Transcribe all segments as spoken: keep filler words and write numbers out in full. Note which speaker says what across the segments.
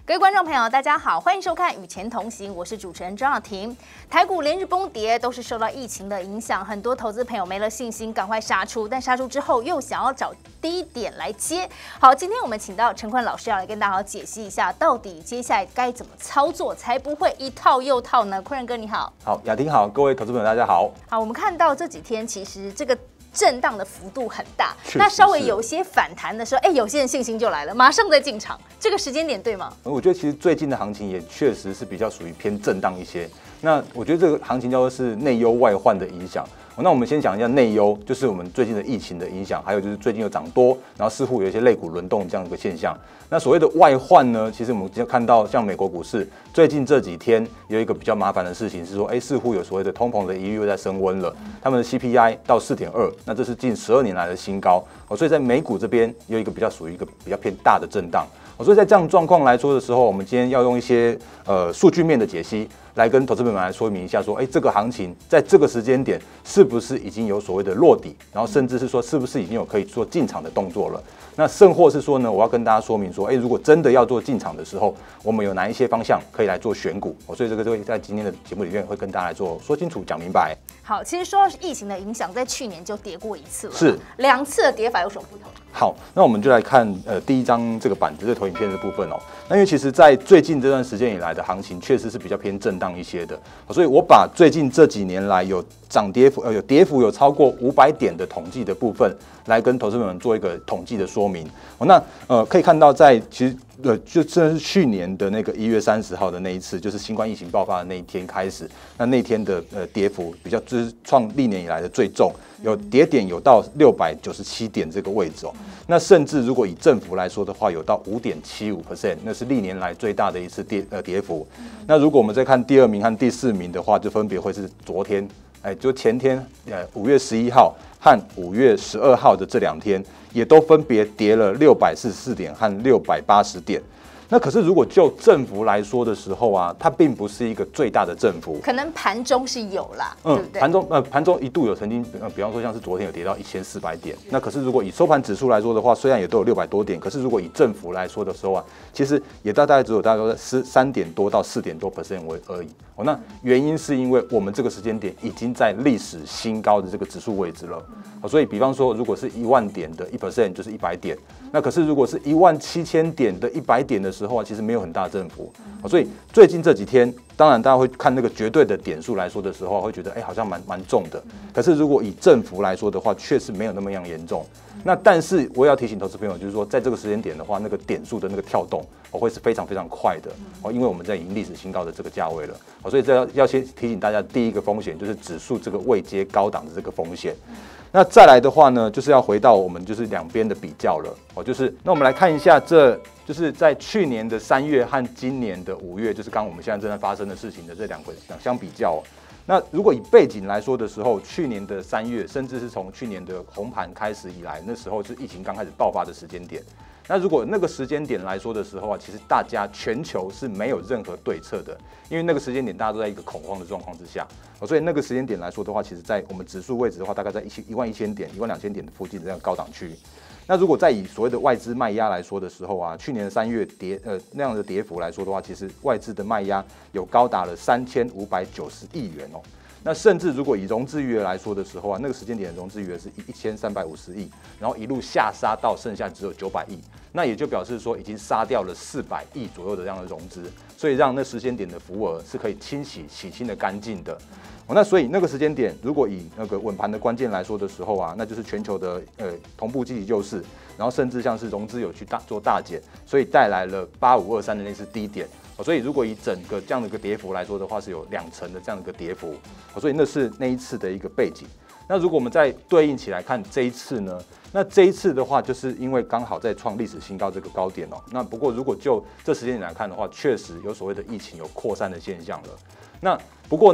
Speaker 1: 各位观众朋友，大家好，欢迎收看《与钱同行》，我是主持人张雅婷。台股连日崩跌，都是受到疫情的影响，很多投资朋友没了信心，赶快杀出，但杀出之后又想要找低点来接。好，今天我们请到陈坤老师要来跟大家解析一下，到底接下来该怎么操作才不会一套又套呢？坤仁哥你好。
Speaker 2: 好，雅婷好，各位投资朋友大家好。
Speaker 1: 好，我们看到这几天其实这个震荡的幅度很大，那稍微有些反弹的时候，哎，有些人信心就来了，马上再进场，这个时间点对吗？
Speaker 2: 我觉得其实最近的行情也确实是比较属于偏震荡一些。那我觉得这个行情叫做是内忧外患的影响。那我们先讲一下内忧，就是我们最近的疫情的影响，还有就是最近又涨多，然后似乎有一些类股轮动这样一个现象。那所谓的外患呢，其实我们就看到像美国股市最近这几天有一个比较麻烦的事情是说，哎，似乎有所谓的通膨的疑虑又在升温了。他们的 C P I 到 四点二， 那这是近十二年来的新高。所以在美股这边有一个比较属于一个比较偏大的震荡。所以在这样状况来说的时候，我们今天要用一些呃数据面的解析来跟投资朋友们来说明一下说，哎，这个行情在这个时间点是不是已经有所谓的落底，然后甚至是说是不是已经有可以做进场的动作了。那甚或是说呢，我要跟大家说明说，哎，如果真的要做进场的时候，我们有哪一些方向可以来做选股？所以这个就会在今天的节目里面会跟大家来做说清楚、讲明白。
Speaker 1: 好，其实说到疫情的影响，在去年就跌过一次了，
Speaker 2: 是
Speaker 1: 两次的跌法有什么不同？
Speaker 2: 好，那我们就来看呃第一张这个板子，这个投影片的部分哦。那因为其实在最近这段时间以来的行情，确实是比较偏震荡一些的，所以我把最近这几年来有涨跌幅呃有跌幅有超过五百点的统计的部分，来跟投资者们做一个统计的说明。哦，那呃可以看到在其实。呃，就真的是去年的那个一月三十号的那一次，就是新冠疫情爆发的那一天开始，那那天的呃跌幅比较就是创历年以来的最重，有跌点有到六百九十七点这个位置哦。那甚至如果以振幅来说的话，有到 五点七五 percent， 那是历年来最大的一次跌呃跌幅。那如果我们再看第二名和第四名的话，就分别会是昨天，哎，就前天呃五月十一号和五月十二号的这两天。也都分别跌了六百四十四点和六百八十点。那可是如果就振幅来说的时候啊，它并不是一个最大的振幅，
Speaker 1: 可能盘中是有啦，
Speaker 2: 嗯，
Speaker 1: 对不对？
Speaker 2: 盘中呃盘中一度有曾经呃，比方说像是昨天有跌到一千四百点，那可是如果以收盘指数来说的话，虽然也都有六百多点，可是如果以振幅来说的时候啊，其实也大概只有大概是三点多到四点多 percent 而已。哦，那原因是因为我们这个时间点已经在历史新高的这个指数位置了。哦，所以比方说如果是一万点的一 percent 就是一百点，那可是如果是一万七千点的一百点的时候啊，其实没有很大的振幅。哦，所以最近这几天。当然，大家会看那个绝对的点数来说的时候，会觉得哎、欸，好像蛮蛮重的。可是如果以振幅来说的话，确实没有那么样严重。那但是我也要提醒投资朋友，就是说在这个时间点的话，那个点数的那个跳动，哦，会是非常非常快的哦，因为我们在已经历史新高的这个价位了。哦，所以这要要先提醒大家，第一个风险就是指数这个位阶高档的这个风险。那再来的话呢，就是要回到我们就是两边的比较了。哦，就是那我们来看一下这。就是在去年的三月和今年的五月，就是刚我们现在正在发生的事情的这两个两相比较、哦。那如果以背景来说的时候，去年的三月，甚至是从去年的红盘开始以来，那时候是疫情刚开始爆发的时间点。那如果那个时间点来说的时候啊，其实大家全球是没有任何对策的，因为那个时间点大家都在一个恐慌的状况之下，所以那个时间点来说的话，其实在我们指数位置的话，大概在一万一千点、一万两千点的附近的这样高档区。那如果再以所谓的外资卖压来说的时候啊，去年三月跌呃那样的跌幅来说的话，其实外资的卖压有高达了三千五百九十亿元哦。那甚至如果以融资余额来说的时候啊，那个时间点的融资余额是一千三百五十亿，然后一路下杀到剩下只有九百亿，那也就表示说已经杀掉了四百亿左右的这样的融资，所以让那时间点的浮额是可以清洗洗清的干净的。哦，那所以那个时间点，如果以那个稳盘的关键来说的时候啊，那就是全球的呃同步积极救市，然后甚至像是融资有去大做大减，所以带来了八五二三的那次低点。哦，所以如果以整个这样的一个跌幅来说的话，是有两成的这样的一个跌幅。哦，所以那是那一次的一个背景。那如果我们再对应起来看这一次呢？那这一次的话，就是因为刚好在创历史新高这个高点哦。那不过如果就这时间点来看的话，确实有所谓的疫情有扩散的现象了。那不过呢，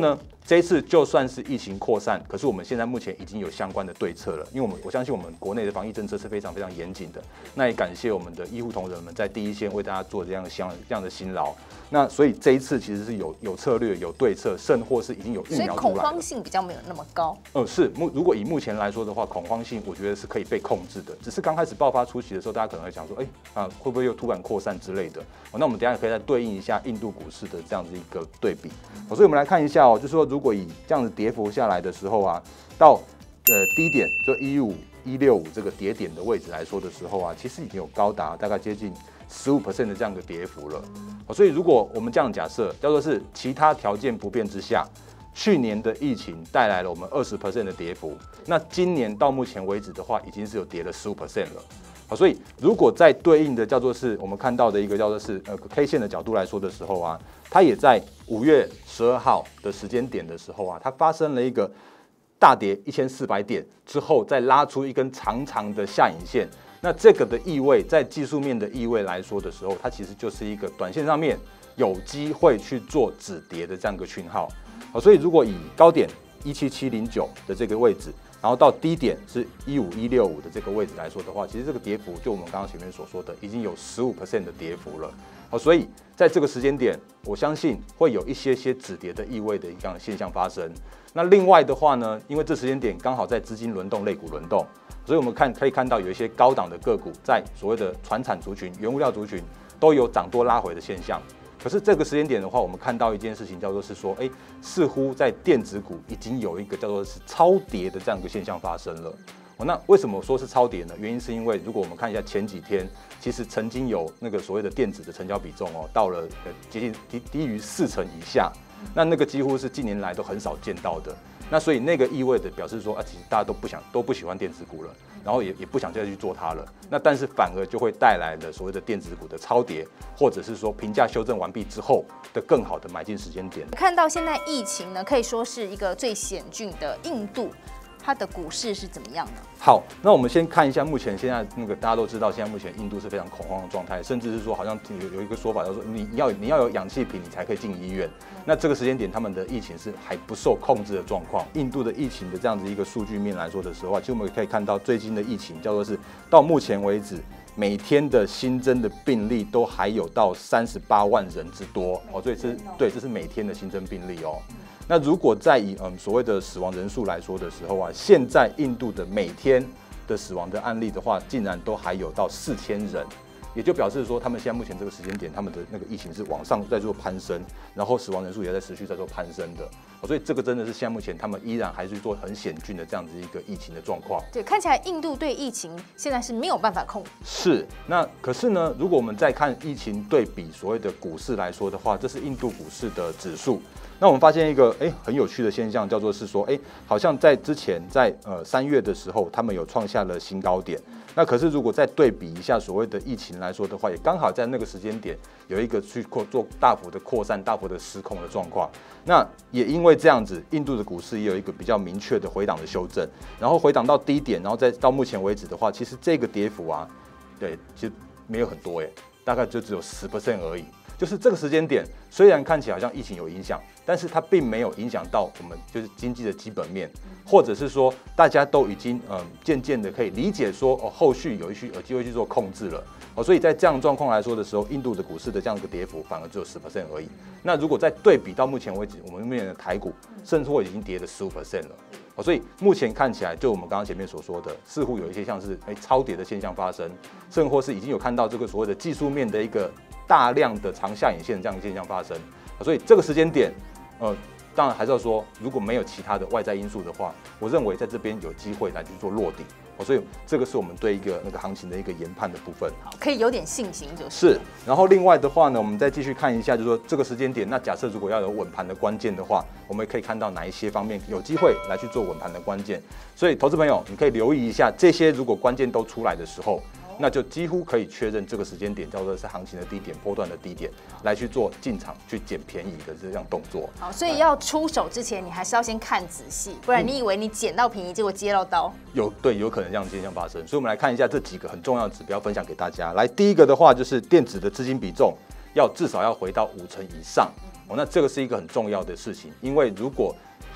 Speaker 2: 这一次就算是疫情扩散，可是我们现在目前已经有相关的对策了，因为我们我相信我们国内的防疫政策是非常非常严谨的。那也感谢我们的医护同仁们在第一线为大家做这样相这样的辛劳。那所以这一次其实是有有策略、有对策，甚或是已经有疫苗出来了，
Speaker 1: 所以恐慌性比较没有那么高。
Speaker 2: 呃，是目如果以目前来说的话，恐慌性我觉得是可以被控制的。只是刚开始爆发初期的时候，大家可能会想说，哎、欸、啊会不会又突然扩散之类的？哦，那我们等一下可以再对应一下印度股市的这样子一个对比。哦，所以我们来看一下哦，就是说如果以这样子跌幅下来的时候啊，到呃低点就一五一六五这个跌点的位置来说的时候啊，其实已经有高达大概接近十五 percent 的这样的跌幅了。哦，所以如果我们这样假设，叫做是其他条件不变之下，去年的疫情带来了我们二十 percent 的跌幅，那今年到目前为止的话，已经是有跌了十五 percent 了。好，所以如果在对应的叫做是我们看到的一个叫做是呃 K 线的角度来说的时候啊，它也在五月十二号的时间点的时候啊，它发生了一个大跌一千四百点之后，再拉出一根长长的下影线。那这个的意味，在技术面的意味来说的时候，它其实就是一个短线上面有机会去做止跌的这样一个讯号。好，所以如果以高点一七七零九的这个位置，然后到低点是一五一六五的这个位置来说的话，其实这个跌幅就我们刚刚前面所说的，已经有 百分之十五 的跌幅了。好，所以在这个时间点，我相信会有一些些止跌的意味的一样现象发生。那另外的话呢，因为这时间点刚好在资金轮动、类股轮动，所以我们看可以看到有一些高档的个股在所谓的传产族群、原物料族群都有涨多拉回的现象。可是这个时间点的话，我们看到一件事情叫做是说，哎，似乎在电子股已经有一个叫做是超跌的这样一个现象发生了。哦，那为什么说是超跌呢？原因是因为如果我们看一下前几天，其实曾经有那个所谓的电子的成交比重哦，到了呃接近低低于四成以下，那那个几乎是近年来都很少见到的。那所以那个意味着表示说啊，其实大家都不想都不喜欢电子股了，然后也也不想再去做它了。那但是反而就会带来了所谓的电子股的超跌，或者是说评价修正完毕之后的更好的买进时间点。
Speaker 1: 看到现在疫情呢，可以说是一个最险峻的印度。它的股市是怎么样呢？
Speaker 2: 好，那我们先看一下目前现在那个大家都知道，现在目前印度是非常恐慌的状态，甚至是说好像有有一个说法叫做你要你要有氧气瓶你才可以进医院。那这个时间点他们的疫情是还不受控制的状况。印度的疫情的这样子一个数据面来说的时候啊，其实我们可以看到最近的疫情叫做是到目前为止，每天的新增的病例都还有到三十八万人之多哦，所以这对这是每天的新增病例哦。那如果在以嗯所谓的死亡人数来说的时候啊，现在印度的每天的死亡的案例的话，竟然都还有到四千人，也就表示说他们现在目前这个时间点，他们的那个疫情是往上在做攀升，然后死亡人数也在持续在做攀升的，所以这个真的是现在目前他们依然还是做很险峻的这样子一个疫情的状况。
Speaker 1: 对，看起来印度对疫情现在是没有办法控制。
Speaker 2: 是，那可是呢，如果我们再看疫情对比所谓的股市来说的话，这是印度股市的指数。那我们发现一个哎很有趣的现象，叫做是说，哎，好像在之前在呃三月的时候，他们有创下了新高点。那可是如果再对比一下所谓的疫情来说的话，也刚好在那个时间点有一个去扩做大幅的扩散、大幅的失控的状况。那也因为这样子，印度的股市也有一个比较明确的回档的修正，然后回档到低点，然后再到目前为止的话，其实这个跌幅啊，对，其实没有很多耶，大概就只有十 percent 而已。就是这个时间点，虽然看起来好像疫情有影响，但是它并没有影响到我们就是经济的基本面，或者是说大家都已经嗯渐渐的可以理解说哦后续有一些有机会去做控制了哦，所以在这样状况来说的时候，印度的股市的这样一个跌幅反而只有十 percent 而已。那如果再对比到目前为止，我们目前的台股甚至会已经跌了十五 percent 了。哦，所以目前看起来，就我们刚刚前面所说的，似乎有一些像是哎超跌的现象发生，甚或是已经有看到这个所谓的技术面的一个大量的长下影线这样的现象发生。所以这个时间点，呃，当然还是要说，如果没有其他的外在因素的话，我认为在这边有机会来去做落底。哦，所以这个是我们对一个那个行情的一个研判的部分，
Speaker 1: 可以有点信心就是。
Speaker 2: 是，然后另外的话呢，我们再继续看一下，就是说这个时间点，那假设如果要有稳盘的关键的话，我们也可以看到哪一些方面有机会来去做稳盘的关键。所以投资朋友，你可以留意一下这些，如果关键都出来的时候，那就几乎可以确认这个时间点叫做是行情的低点、波段的低点，来去做进场去捡便宜的这样动作。
Speaker 1: 好，所以要出手之前，你还是要先看仔细，不然你以为你捡到便宜，结果接到刀。
Speaker 2: 有对，有可能这样的现象发生。所以我们来看一下这几个很重要的指标，分享给大家。来，第一个的话就是电子的资金比重要至少要回到五成以上。哦，那这个是一个很重要的事情，因为如果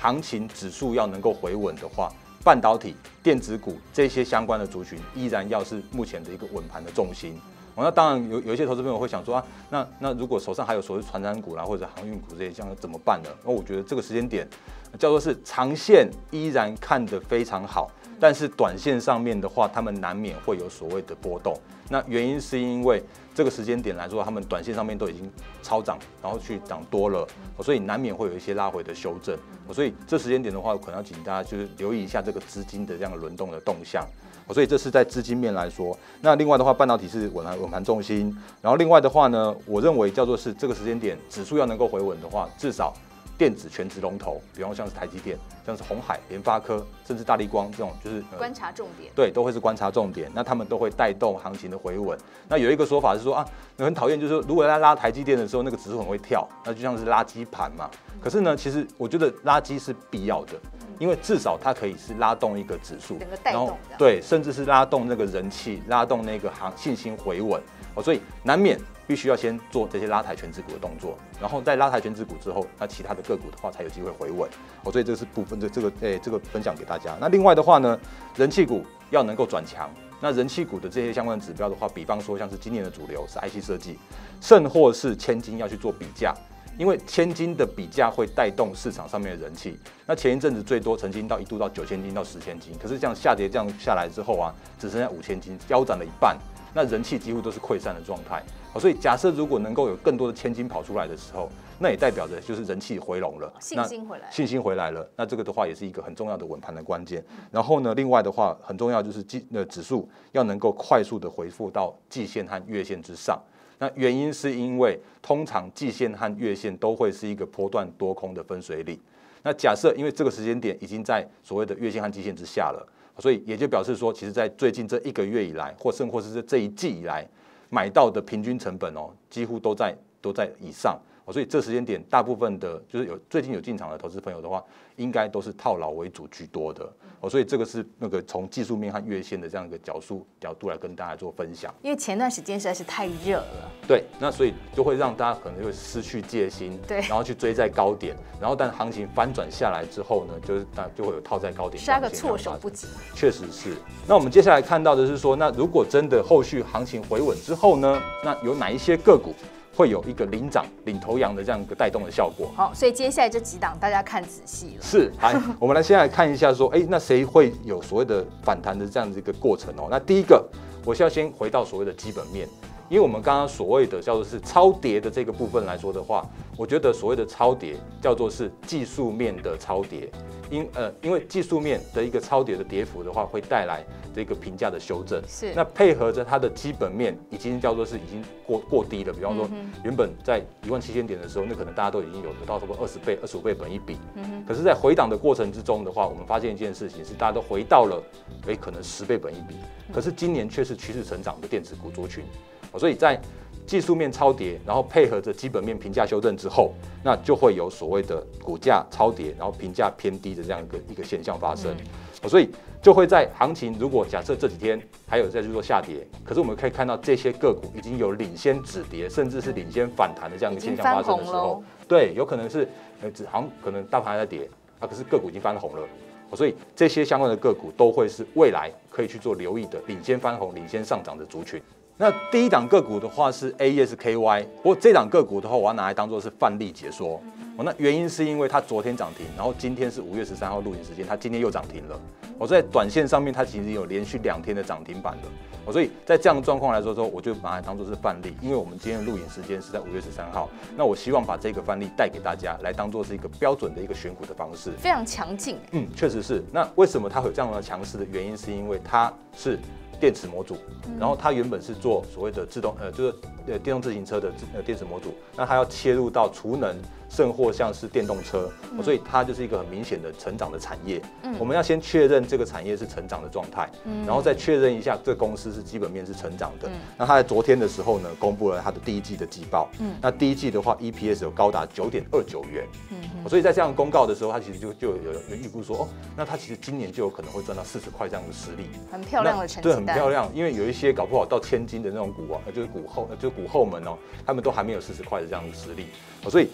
Speaker 2: 行情指数要能够回稳的话，半导体、电子股这些相关的族群依然要是目前的一个稳盘的重心。哦，那当然有有一些投资朋友会想说啊，那那如果手上还有所谓传产股啦或者航运股这些，这样怎么办呢？那我觉得这个时间点叫做是长线依然看得非常好，但是短线上面的话，他们难免会有所谓的波动。那原因是因为这个时间点来说，他们短线上面都已经超涨，然后去涨多了，所以难免会有一些拉回的修正。所以这时间点的话，可能要请大家就是留意一下这个资金的这样的轮动的动向。所以这是在资金面来说。那另外的话，半导体是稳盘稳盘重心。然后另外的话呢，我认为叫做是这个时间点指数要能够回稳的话，至少电子全职龙头，比方像是台积电、像是鸿海、联发科，甚至大立光这种，就是、呃、
Speaker 1: 观察重点，
Speaker 2: 对，都会是观察重点。那他们都会带动行情的回稳。那有一个说法是说啊，很讨厌，就是说如果在拉台积电的时候，那个指数很会跳，那就像是垃圾盘嘛。可是呢，其实我觉得垃圾是必要的。因为至少它可以是拉动一个指数，
Speaker 1: 然后
Speaker 2: 对，甚至是拉动那个人气，拉动那个行信心回稳，哦，所以难免必须要先做这些拉抬全指股的动作，然后在拉抬全指股之后，那其他的个股的话才有机会回稳，哦，所以这是部分的这个诶、欸、这个分享给大家。那另外的话呢，人气股要能够转强，那人气股的这些相关的指标的话，比方说像是今年的主流是 I C 设计，甚或是千金要去做比价。因为千金的比价会带动市场上面的人气，那前一阵子最多曾经到一度到九千金到十千金，可是这样下跌这样下来之后啊，只剩下五千金，腰斩了一半，那人气几乎都是溃散的状态。所以假设如果能够有更多的千金跑出来的时候，那也代表着就是人气回笼了，
Speaker 1: 信心回来了，
Speaker 2: 信心回来了。那这个的话也是一个很重要的稳盘的关键。然后呢，另外的话很重要就是基呃指数要能够快速的回复到季线和月线之上。那原因是因为通常季线和月线都会是一个波段多空的分水岭。那假设因为这个时间点已经在所谓的月线和季线之下了，所以也就表示说，其实在最近这一个月以来，或甚或是这一季以来买到的平均成本哦，几乎都在都在以上。所以这时间点，大部分的就是有最近有进场的投资朋友的话，应该都是套牢为主居多的。哦，所以这个是那个从技术面和月线的这样一个角度角度来跟大家做分享。
Speaker 1: 因为前段时间实在是太热了，
Speaker 2: 对，那所以就会让大家可能会失去戒心，
Speaker 1: 对，
Speaker 2: 然后去追在高点，然后但行情翻转下来之后呢，就是大就会有套在高点，
Speaker 1: 杀个措手不及。
Speaker 2: 确实是。那我们接下来看到的是说，那如果真的后续行情回稳之后呢，那有哪一些个股会有一个领涨、领头羊的这样一个带动的效果？
Speaker 1: 好，所以接下来这几档大家看仔细了。
Speaker 2: 是，来，我们来先来看一下说，哎、欸，那谁会有所谓的反弹的这样的一个过程哦？那第一个，我是要先回到所谓的基本面，因为我们刚刚所谓的叫做是超跌的这个部分来说的话，我觉得所谓的超跌叫做是技术面的超跌，因呃，因为技术面的一个超跌的跌幅的话，会带来这个评价的修正，
Speaker 1: 是那
Speaker 2: 配合着它的基本面已经叫做是已经过过低了，比方说原本在一万七千点的时候，那可能大家都已经有得到差不多二十倍、二十五倍本益比，嗯、可是，在回档的过程之中的话，我们发现一件事情是，大家都回到了哎可能十倍本益比，可是今年却是趋势成长的电子股族群，所以在技术面超跌，然后配合着基本面评价修正之后，那就会有所谓的股价超跌，然后评价偏低的这样一个一个现象发生。嗯、所以就会在行情如果假设这几天还有再去做下跌，可是我们可以看到这些个股已经有领先止跌，甚至是领先反弹的这样一个现象发生的时候，对，有可能是呃，好像可能大盘还在跌啊，可是个股已经翻红了。所以这些相关的个股都会是未来可以去做留意的领先翻红、领先上涨的族群。那第一档个股的话是 A E S K Y， 不过这档个股的话，我要拿来当做是范例解说。哦，那原因是因为它昨天涨停，然后今天是五月十三号录影时间，它今天又涨停了。我在短线上面，它其实有连续两天的涨停板了。哦，所以在这样的状况来说说，我就把它当做是范例，因为我们今天的录影时间是在五月十三号。那我希望把这个范例带给大家，来当做是一个标准的一个选股的方式，
Speaker 1: 非常强劲。
Speaker 2: 嗯，确实是。那为什么它会有这样的强势的原因，是因为它是电池模组，然后它原本是做所谓的自动呃，就是呃电动自行车的呃电池模组，那它要切入到储能，甚或像是电动车，嗯、所以它就是一个很明显的成长的产业。嗯、我们要先确认这个产业是成长的状态，嗯、然后再确认一下这个公司是基本面是成长的。嗯、那它在昨天的时候呢，公布了它的第一季的季报。嗯、那第一季的话 ，E P S 有高达九点二九元。嗯、所以在这样公告的时候，它其实就就有人预估说，哦，那它其实今年就有可能会赚到四十块这样的实力，
Speaker 1: 很漂亮的成绩单。
Speaker 2: 对，很漂亮。因为有一些搞不好到千金的那种股啊，就是股后就是股后们哦，他们都还没有四十块的这样的实力。所以这档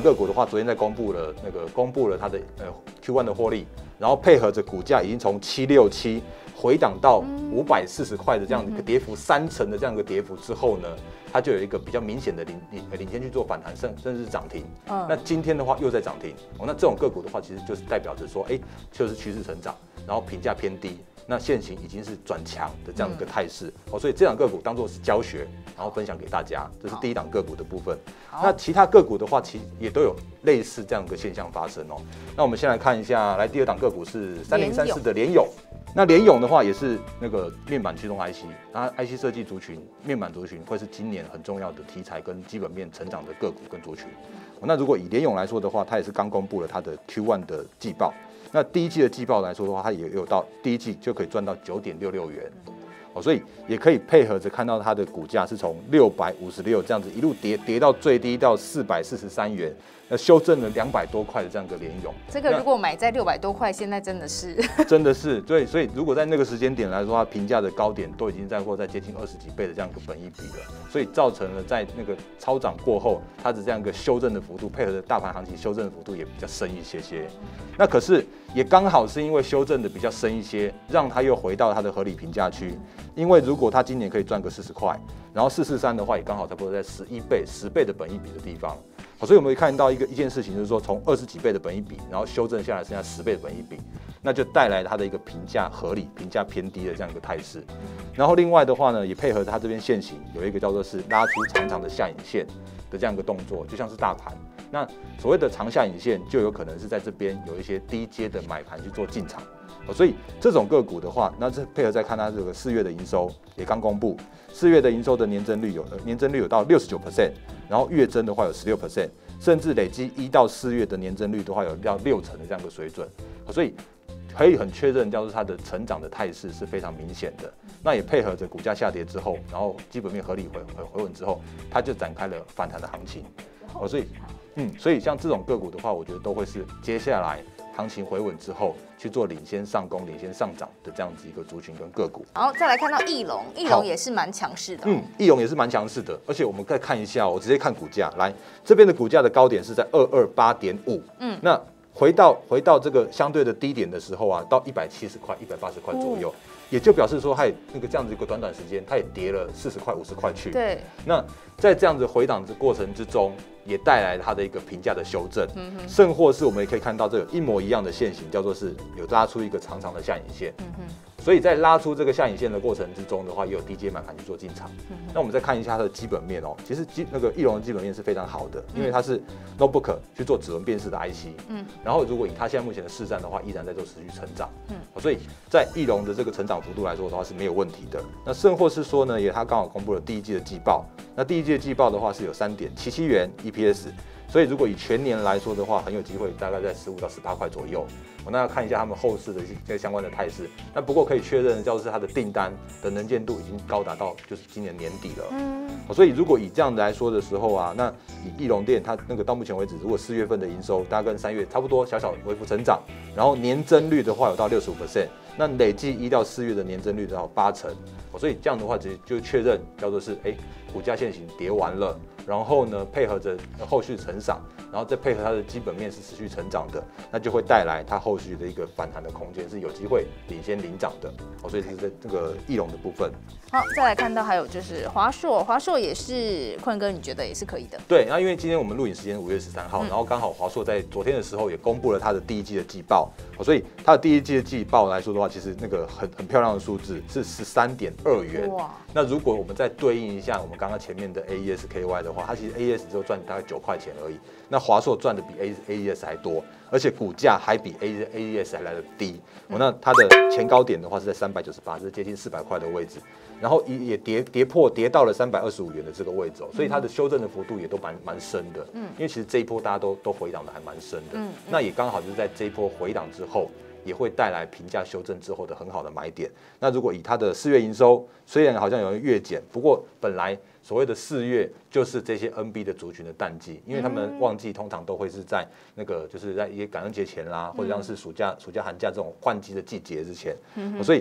Speaker 2: 个股的话，昨天在公布了那个公布了它的呃 Q 一 的获利，然后配合着股价已经从七六七回档到五百四十块的这样一个跌幅三成的这样一个跌幅之后呢，它就有一个比较明显的领领领先去做反弹，甚甚至是涨停。嗯，那今天的话又在涨停，哦，那这种个股的话，其实就是代表着说，哎、欸，就是趋势成长，然后评价偏低。那现行已经是转强的这样一个态势，哦，所以这档个股当作是教学，然后分享给大家，这是第一档个股的部分。那其他个股的话，其实也都有类似这样一个现象发生哦。那我们先来看一下，来第二档个股是三零三四的联咏。那联咏的话也是那个面板驱动 I C， 那 I C 设计族群、面板族群会是今年很重要的题材跟基本面成长的个股跟族群。那如果以联咏来说的话，它也是刚公布了它的 Q 一 的季报。那第一季的季报来说的话，它也有到第一季就可以赚到九点六六元，哦，所以也可以配合着看到它的股价是从六百五十六这样子一路跌跌到最低到四百四十三元，那修正了两百多块的这样一个联咏。
Speaker 1: 这个如果买在六百多块，现在真的是
Speaker 2: 真的是对，所以如果在那个时间点来说，它评价的高点都已经在或在接近二十几倍的这样一个本益比了，所以造成了在那个超涨过后，它的这样一个修正的幅度，配合着大盘行情修正的幅度也比较深一些些。那可是也刚好是因为修正的比较深一些，让它又回到它的合理评价区。因为如果它今年可以赚个四十块，然后四四三的话，也刚好差不多在十一倍、十倍的本益比的地方。好，所以我们会看到一个一件事情，就是说从二十几倍的本益比，然后修正下来剩下十倍的本益比，那就带来它的一个评价合理、评价偏低的这样一个态势。然后另外的话呢，也配合它这边现行有一个叫做是拉出长长的下影线的这样一个动作，就像是大盘。那所谓的长下影线，就有可能是在这边有一些低阶的买盘去做进场。所以这种个股的话，那这配合再看它这个四月的营收也刚公布，四月的营收的年增率有呃年增率有到六十九 percent， 然后月增的话有十六 percent， 甚至累积一到四月的年增率的话有到六成的这样的水准，所以可以很确认，叫做它的成长的态势是非常明显的。那也配合着股价下跌之后，然后基本面合理回回回稳之后，它就展开了反弹的行情。哦，所以嗯，所以像这种个股的话，我觉得都会是接下来行情回稳之后去做领先上攻、领先上涨的这样子一个族群跟个股。
Speaker 1: 好，再来看到翼龙，翼龙也是蛮强势的、哦。
Speaker 2: 嗯，翼龙也是蛮强势的，而且我们再看一下，我直接看股价，来这边的股价的高点是在二二八点五，嗯，那回到回到这个相对的低点的时候啊，到一百七十块、一百八十块左右。嗯，也就表示说，它也那个这样子一个短短时间，它也跌了四十块、五十块去。
Speaker 1: 对。
Speaker 2: 那在这样子回档的过程之中，也带来它的一个评价的修正。嗯哼。甚或是我们也可以看到，这有一模一样的线型，叫做是有拉出一个长长的下影线。嗯哼。所以在拉出这个下影线的过程之中的话，也有低阶买盘去做进场。嗯、那我们再看一下它的基本面哦，其实基那个翼龙的基本面是非常好的，因为它是 notebook 去做指纹辨识的 I C。嗯。然后如果以它现在目前的市占的话，依然在做持续成长。嗯。所以在翼龙的这个成长幅度来说的话是没有问题的。那甚或是说呢，也它刚好公布了第一季的季报，那第一季的季报的话是有三点七七元 E P S。所以如果以全年来说的话，很有机会大概在十五到十八块左右。我那要看一下他们后市的这些相关的态势。那不过可以确认的就是它的订单的能见度已经高达到就是今年年底了。嗯。所以如果以这样来说的时候啊，那以翼龙电它那个到目前为止，如果四月份的营收大概跟三月差不多，小小微幅成长，然后年增率的话有到六十五 percent， 那累计一到四月的年增率到八成。所以这样的话，其实就确认叫做是哎、欸，股价现行跌完了。然后呢，配合着后续成长，然后再配合它的基本面是持续成长的，那就会带来它后续的一个反弹的空间，是有机会领先领涨的。哦，所以是在这个翼龙的部分。
Speaker 1: 好，再来看到还有就是华硕，华硕也是坤哥，你觉得也是可以的？
Speaker 2: 对，那因为今天我们录影时间五月十三号，嗯、然后刚好华硕在昨天的时候也公布了它的第一季的季报，所以它的第一季的季报来说的话，其实那个很很漂亮的数字是十三点二元。哇！那如果我们再对应一下我们刚刚前面的 A E S K Y 的话，它其实 A E S 只有赚大概九块钱而已，那华硕赚的比 A E S 还多，而且股价还比 A E S 还来得低。嗯、那它的前高点的话是在三百九十八，是接近四百块的位置，然后也跌跌破跌到了三百二十五元的这个位置哦，所以它的修正的幅度也都蛮蛮深的。嗯，因为其实这一波大家都都回档的还蛮深的。嗯，那也刚好就是在这一波回档之后，也会带来评价修正之后的很好的买点。那如果以它的四月营收，虽然好像有人月减，不过本来所谓的四月就是这些 N B 的族群的淡季，因为他们旺季通常都会是在那个就是在一些感恩节前啦，或者像是暑假、暑假寒假这种换季的季节之前，嗯、所以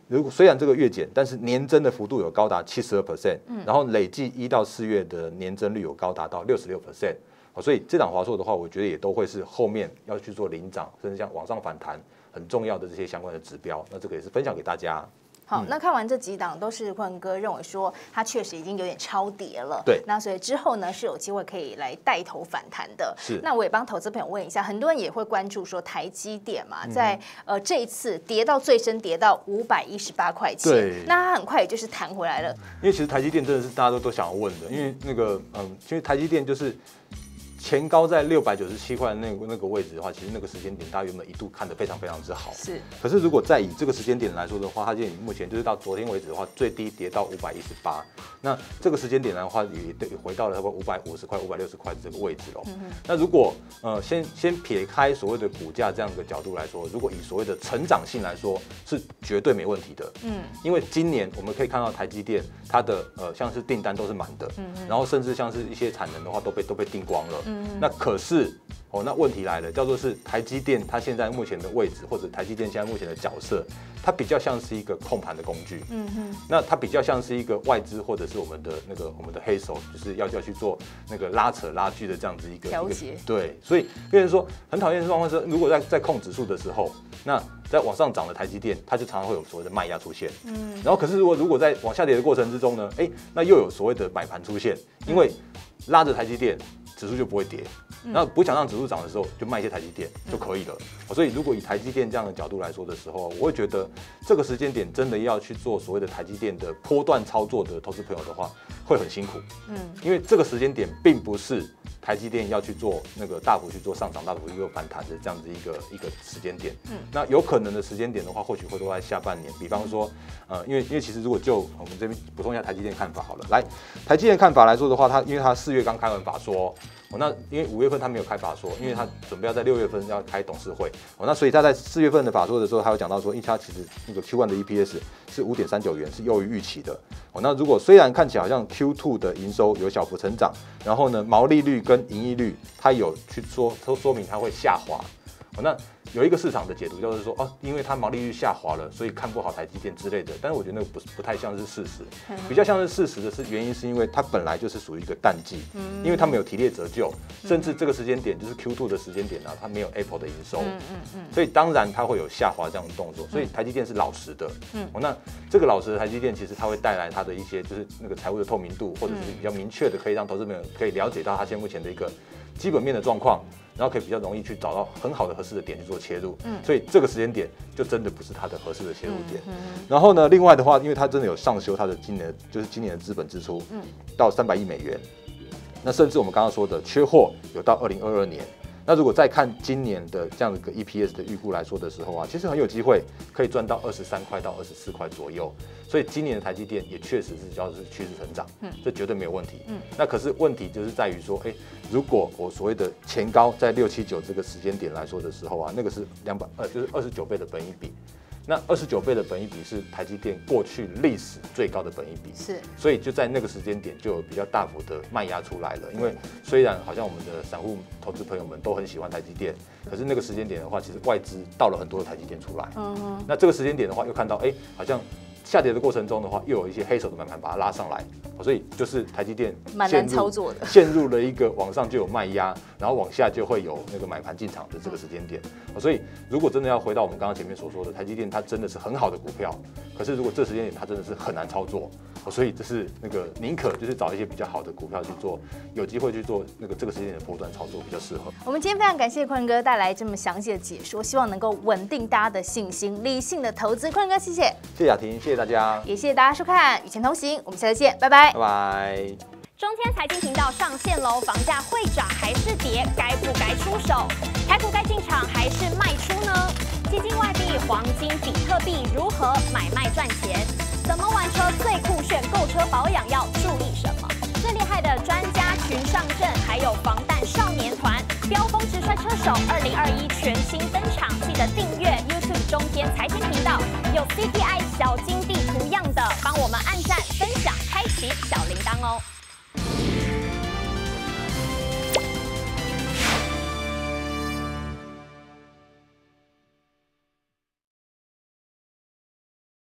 Speaker 2: 如果虽然这个月减，但是年增的幅度有高达七十二 percent， 然后累计一到四月的年增率有高达到六十六 percent。所以这档华硕的话，我觉得也都会是后面要去做领涨，甚至像往上反弹很重要的这些相关的指标。那这个也是分享给大家。
Speaker 1: 好，那看完这几档，都是坤哥认为说它确实已经有点超跌了，
Speaker 2: 对，
Speaker 1: 那所以之后呢是有机会可以来带头反弹的。
Speaker 2: 是，
Speaker 1: 那我也帮投资朋友问一下，很多人也会关注说台积电嘛，在、嗯、呃这一次跌到最深跌到五百一十八块钱，
Speaker 2: 对，
Speaker 1: 那它很快也就是弹回来了。
Speaker 2: 因为其实台积电真的是大家都都想要问的，因为那个嗯，因为台积电就是。前高在六百九十七块那个那个位置的话，其实那个时间点大家原本一度看得非常非常之好。
Speaker 1: 是。
Speaker 2: 可是如果再以这个时间点来说的话，它现在目前就是到昨天为止的话，最低跌到五百一十八。那这个时间点的话，也也回到了差不多五百五十块、五百六十块的这个位置喽。嗯、那如果呃先先撇开所谓的股价这样的角度来说，如果以所谓的成长性来说，是绝对没问题的。嗯。因为今年我们可以看到台积电它的呃像是订单都是满的，嗯、然后甚至像是一些产能的话都被都被订光了。嗯、那可是哦，那问题来了，叫做是台积电它现在目前的位置，或者台积电现在目前的角色，它比较像是一个控盘的工具。嗯哼，那它比较像是一个外资或者是我们的那个我们的黑手，就是要要去做那个拉扯拉锯的这样子一个
Speaker 1: 调节。
Speaker 2: 对，所以变成说很讨厌的状况是，如果在在控指数的时候，那在往上涨的台积电，它就常常会有所谓的卖压出现。嗯，然后可是如果如果在往下跌的过程之中呢，哎，那又有所谓的买盘出现，因为拉着台积电，指数就不会跌。那不想让指数涨的时候，就卖一些台积电就可以了。所以如果以台积电这样的角度来说的时候，我会觉得这个时间点真的要去做所谓的台积电的波段操作的投资朋友的话，会很辛苦。嗯，因为这个时间点并不是台积电要去做那个大幅去做上涨、大幅去做反弹的这样子一个一个时间点。嗯，那有可能的时间点的话，或许会落在下半年。比方说，呃，因为因为其实如果就我们这边补充一下台积电看法好了。来，台积电看法来说的话，它因为它四月刚开完法说。哦，那因为五月份他没有开法说，因为他准备要在六月份要开董事会。哦，那所以他在四月份的法说的时候，他有讲到说，因为他其实那个 Q 一 的 E P S 是五点三九元，是优于预期的。哦，那如果虽然看起来好像 Q 二 的营收有小幅成长，然后呢，毛利率跟盈利率它有去说说说明它会下滑。哦，那有一个市场的解读就是说，哦，因为它毛利率下滑了，所以看不好台积电之类的。但是我觉得那个不不太像是事实，比较像是事实的是原因是因为它本来就是属于一个淡季，嗯、因为它没有提列折旧，甚至这个时间点就是 Q 二 的时间点啊，它没有 Apple 的营收，嗯嗯嗯、所以当然它会有下滑这样的动作。所以台积电是老实的，嗯哦、那这个老实的台积电其实它会带来它的一些就是那个财务的透明度，或者是比较明确的，可以让投资朋友可以了解到它现在目前的一个基本面的状况。然后可以比较容易去找到很好的合适的点去做切入，嗯，所以这个时间点就真的不是它的合适的切入点。嗯嗯、然后呢，另外的话，因为它真的有上修它的今年就是今年的资本支出，嗯，到三百亿美元，那甚至我们刚刚说的缺货有到二零二二年。那如果再看今年的这样的一个 E P S 的预估来说的时候啊，其实很有机会可以赚到二十三块到二十四块左右。所以今年的台积电也确实是叫是趋势成长，嗯，这绝对没有问题。嗯，那可是问题就是在于说，哎、欸，如果我所谓的前高在六七九这个时间点来说的时候啊，那个是两百呃就是二十九倍的本益比。那二十九倍的本益比是台积电过去历史最高的本益比，是，所以就在那个时间点就有比较大幅的卖压出来了。因为虽然好像我们的散户投资朋友们都很喜欢台积电，可是那个时间点的话，其实外资倒了很多的台积电出来。嗯哼，那这个时间点的话，又看到哎、欸，好像下跌的过程中的话，又有一些黑手的买盘把它拉上来，所以就是台积电
Speaker 1: 蛮难操作的，
Speaker 2: 陷入了一个往上就有卖压，然后往下就会有那个买盘进场的这个时间点。所以如果真的要回到我们刚刚前面所说的，台积电它真的是很好的股票，可是如果这时间点它真的是很难操作，所以这是那个宁可就是找一些比较好的股票去做，有机会去做那个这个时间点的波段操作比较适合。
Speaker 1: 我们今天非常感谢坤哥带来这么详细的解说，希望能够稳定大家的信心，理性的投资。坤哥，谢谢，
Speaker 2: 谢谢雅婷，谢谢大家，
Speaker 1: 也谢谢大家收看《与钱同行》，我们下次见，拜拜，
Speaker 2: 拜拜。
Speaker 3: 中天财经频道上线喽！房价会涨还是跌？该不该出手？台股该进场还是卖出呢？基金、外币、黄金、比特币如何买卖赚钱？怎么玩车最酷炫？购车保养要注意什么？最厉害的专家群上阵，还有防弹少年团、飙风直率车手，二零二一全新登场，记得订阅 YouTube 中天财经频道，有 C P I 小金地图样的，帮我们按赞、分享、开启小铃铛哦。